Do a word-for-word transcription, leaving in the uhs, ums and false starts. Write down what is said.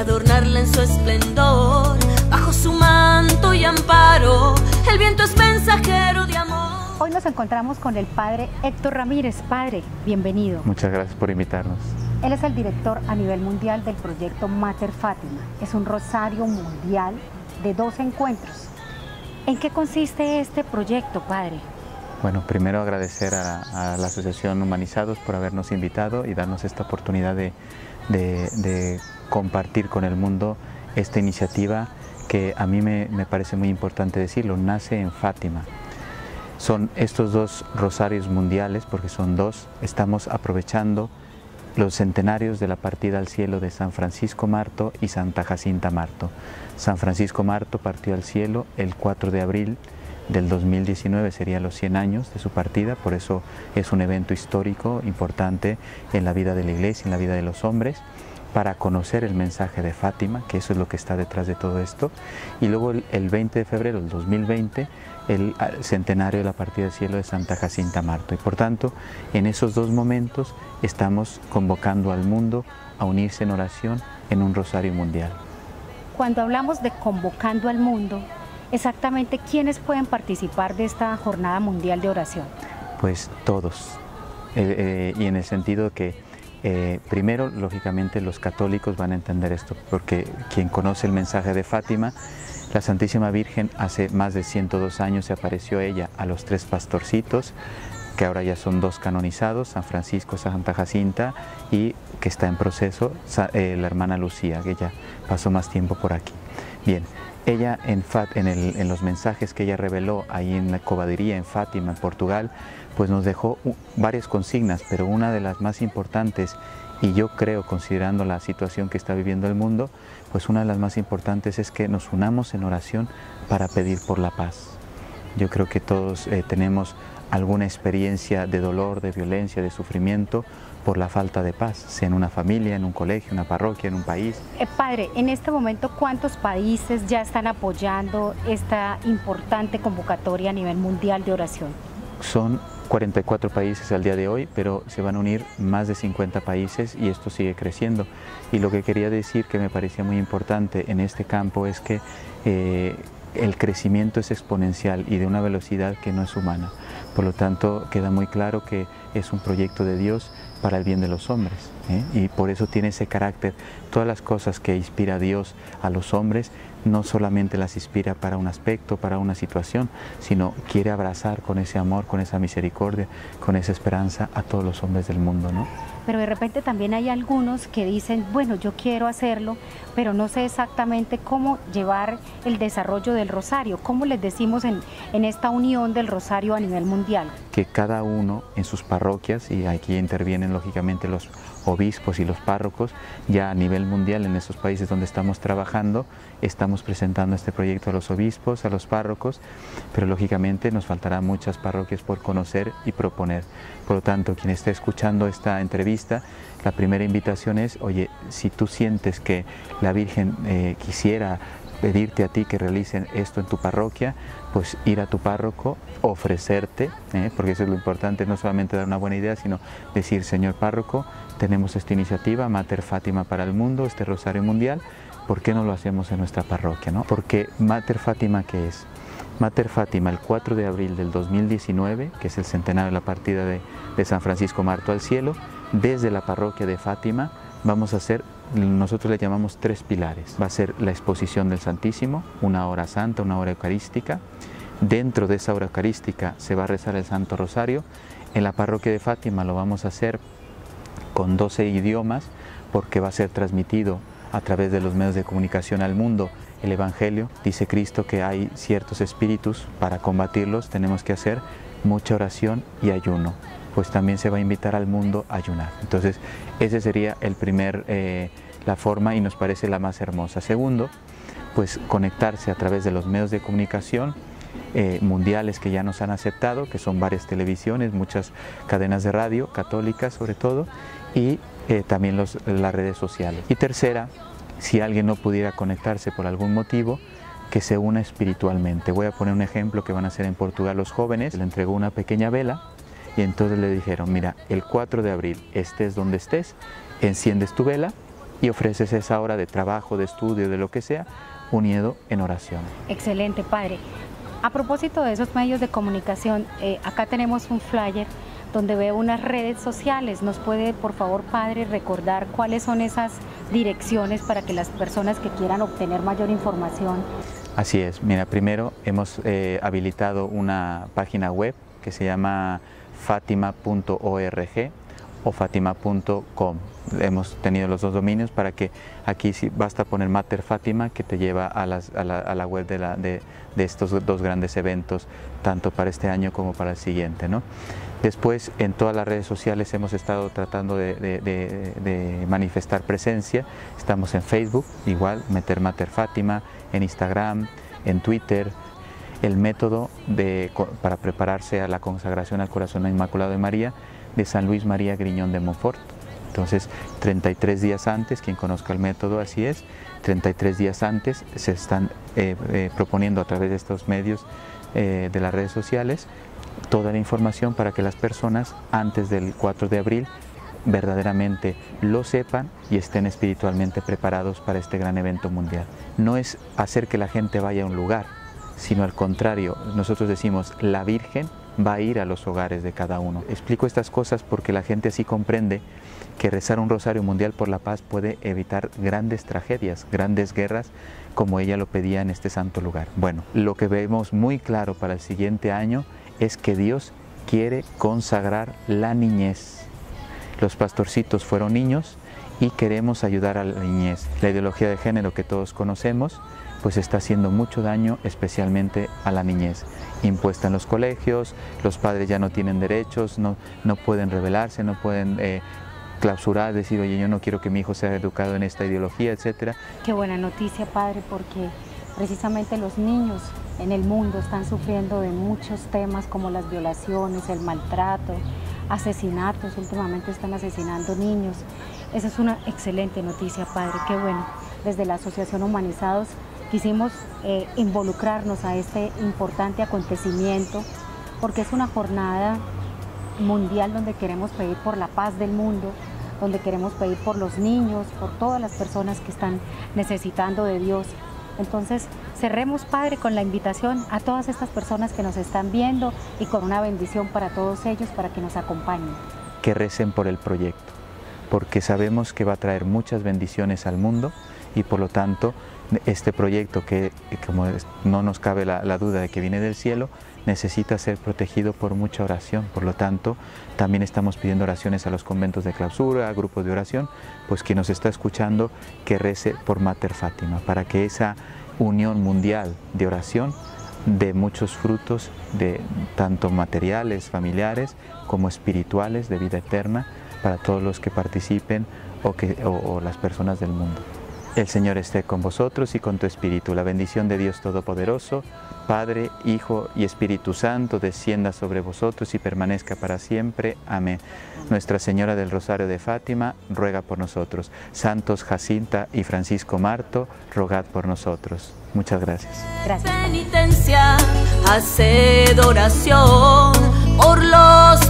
adornarla en su esplendor. Bajo su manto y amparo, el viento es mensajero de amor. Hoy nos encontramos con el padre Héctor Ramírez. Padre, bienvenido. Muchas gracias por invitarnos. Él es el director a nivel mundial del proyecto Mater Fátima. Es un rosario mundial de dos encuentros. ¿En qué consiste este proyecto, padre? Bueno, primero agradecer a, a la Asociación Humanizados por habernos invitado y darnos esta oportunidad de, de, de compartir con el mundo esta iniciativa que a mí me, me parece muy importante decirlo, nace en Fátima. Son estos dos rosarios mundiales, porque son dos, estamos aprovechando los centenarios de la partida al cielo de San Francisco Marto y Santa Jacinta Marto. San Francisco Marto partió al cielo el cuatro de abril del dos mil diecinueve, serían los cien años de su partida, por eso es un evento histórico importante en la vida de la Iglesia, en la vida de los hombres, para conocer el mensaje de Fátima, que eso es lo que está detrás de todo esto. Y luego el veinte de febrero del dos mil veinte, el centenario de la partida del cielo de Santa Jacinta Marto. Y por tanto, en esos dos momentos estamos convocando al mundo a unirse en oración en un rosario mundial. Cuando hablamos de convocando al mundo, exactamente ¿quiénes pueden participar de esta jornada mundial de oración? Pues todos, eh, eh, y en el sentido que Eh, primero, lógicamente, los católicos van a entender esto, porque quien conoce el mensaje de Fátima, la Santísima Virgen hace más de ciento dos años se apareció ella a los tres pastorcitos, que ahora ya son dos canonizados, San Francisco, Santa Jacinta, y que está en proceso, eh, la hermana Lucía, que ya pasó más tiempo por aquí. Bien, ella en, Fat, en, el, en los mensajes que ella reveló ahí en la Cobadiría, en Fátima, en Portugal, pues nos dejó varias consignas, pero una de las más importantes, y yo creo, considerando la situación que está viviendo el mundo, pues una de las más importantes es que nos unamos en oración para pedir por la paz. Yo creo que todos eh, tenemos alguna experiencia de dolor, de violencia, de sufrimiento por la falta de paz, sea en una familia, en un colegio, en una parroquia, en un país. Eh, padre, en este momento, ¿cuántos países ya están apoyando esta importante convocatoria a nivel mundial de oración? Son cuarenta y cuatro países al día de hoy, pero se van a unir más de cincuenta países y esto sigue creciendo. Y lo que quería decir que me parecía muy importante en este campo es que eh, el crecimiento es exponencial y de una velocidad que no es humana. Por lo tanto, queda muy claro que es un proyecto de Dios para el bien de los hombres, ¿eh? Y por eso tiene ese carácter. Todas las cosas que inspira Dios a los hombres, no solamente las inspira para un aspecto, para una situación, sino quiere abrazar con ese amor, con esa misericordia, con esa esperanza a todos los hombres del mundo, ¿no? Pero de repente también hay algunos que dicen, bueno, yo quiero hacerlo, pero no sé exactamente cómo llevar el desarrollo del rosario. ¿Cómo les decimos en, en esta unión del rosario a nivel mundial? Que cada uno en sus parroquias, y aquí intervienen lógicamente los obispos y los párrocos, ya a nivel mundial en esos países donde estamos trabajando, estamos presentando este proyecto a los obispos, a los párrocos, pero lógicamente nos faltarán muchas parroquias por conocer y proponer. Por lo tanto, quien esté escuchando esta entrevista, la primera invitación es, oye, si tú sientes que la Virgen eh, quisiera pedirte a ti que realicen esto en tu parroquia, pues ir a tu párroco, ofrecerte, ¿eh? porque eso es lo importante, no solamente dar una buena idea, sino decir, señor párroco, tenemos esta iniciativa, Mater Fátima para el mundo, este rosario mundial, ¿por qué no lo hacemos en nuestra parroquia, ¿no? Porque Mater Fátima, ¿qué es? Mater Fátima, el cuatro de abril del dos mil diecinueve, que es el centenario de la partida de, de San Francisco Marto al cielo, desde la parroquia de Fátima vamos a hacer, nosotros le llamamos tres pilares. Va a ser la exposición del Santísimo, una hora santa, una hora eucarística. Dentro de esa hora eucarística se va a rezar el Santo Rosario. En la parroquia de Fátima lo vamos a hacer con doce idiomas, porque va a ser transmitido a través de los medios de comunicación al mundo el Evangelio. Dice Cristo que hay ciertos espíritus, para combatirlos tenemos que hacer mucha oración y ayuno, pues también se va a invitar al mundo a ayunar. Entonces, ese sería el primer, eh, la forma, y nos parece la más hermosa. Segundo, pues conectarse a través de los medios de comunicación eh, mundiales que ya nos han aceptado, que son varias televisiones, muchas cadenas de radio, católicas sobre todo, y eh, también los, las redes sociales. Y tercera, si alguien no pudiera conectarse por algún motivo, que se una espiritualmente. Voy a poner un ejemplo que van a hacer en Portugal los jóvenes. Le entregó una pequeña vela y entonces le dijeron, mira, el cuatro de abril, estés donde estés, enciendes tu vela y ofreces esa hora de trabajo, de estudio, de lo que sea, unido en oración. Excelente, padre. A propósito de esos medios de comunicación, eh, acá tenemos un flyer donde veo unas redes sociales. ¿Nos puede, por favor, padre, recordar cuáles son esas direcciones para que las personas que quieran obtener mayor información? Así es. Mira, primero hemos eh, habilitado una página web que se llama fatima punto org o fatima punto com. Hemos tenido los dos dominios para que aquí sí basta poner Mater Fátima, que te lleva a, las, a, la, a la web de, la, de, de estos dos grandes eventos, tanto para este año como para el siguiente, ¿no? Después, en todas las redes sociales hemos estado tratando de, de, de, de manifestar presencia. Estamos en Facebook, igual, meter Mater Fátima, en Instagram, en Twitter. El método de, para prepararse a la consagración al Corazón Inmaculado de María, de San Luis María Griñón de Montfort. Entonces, treinta y tres días antes, quien conozca el método, así es, treinta y tres días antes se están eh, eh, proponiendo a través de estos medios eh, de las redes sociales toda la información para que las personas antes del cuatro de abril verdaderamente lo sepan y estén espiritualmente preparados para este gran evento mundial. No es hacer que la gente vaya a un lugar, sino al contrario, nosotros decimos, la Virgen va a ir a los hogares de cada uno. Explico estas cosas porque la gente así comprende que rezar un rosario mundial por la paz puede evitar grandes tragedias, grandes guerras, como ella lo pedía en este santo lugar. Bueno, lo que vemos muy claro para el siguiente año es que Dios quiere consagrar la niñez. Los pastorcitos fueron niños y queremos ayudar a la niñez. La ideología de género que todos conocemos pues está haciendo mucho daño especialmente a la niñez. Impuesta en los colegios, los padres ya no tienen derechos, no, no pueden rebelarse, no pueden eh, clausurar, decir, oye, yo no quiero que mi hijo sea educado en esta ideología, etcétera. Qué buena noticia, padre, porque precisamente los niños en el mundo están sufriendo de muchos temas como las violaciones, el maltrato, asesinatos, últimamente están asesinando niños. Esa es una excelente noticia, padre, qué bueno. Desde la Asociación Humanizados quisimos eh, involucrarnos a este importante acontecimiento porque es una jornada mundial donde queremos pedir por la paz del mundo, donde queremos pedir por los niños, por todas las personas que están necesitando de Dios. Entonces, cerremos, padre, con la invitación a todas estas personas que nos están viendo y con una bendición para todos ellos, para que nos acompañen. Que recen por el proyecto, porque sabemos que va a traer muchas bendiciones al mundo y por lo tanto este proyecto que, como no nos cabe la, la duda de que viene del cielo, necesita ser protegido por mucha oración. Por lo tanto, también estamos pidiendo oraciones a los conventos de clausura, a grupos de oración, pues quien nos está escuchando que rece por Mater Fátima, para que esa unión mundial de oración dé muchos frutos, de tanto materiales, familiares, como espirituales, de vida eterna, para todos los que participen o, que, o, o las personas del mundo. El Señor esté con vosotros y con tu espíritu. La bendición de Dios Todopoderoso, Padre, Hijo y Espíritu Santo, descienda sobre vosotros y permanezca para siempre. Amén. Nuestra Señora del Rosario de Fátima, ruega por nosotros. Santos Jacinta y Francisco Marto, rogad por nosotros. Muchas gracias. Gracias. Penitencia, haced oración por los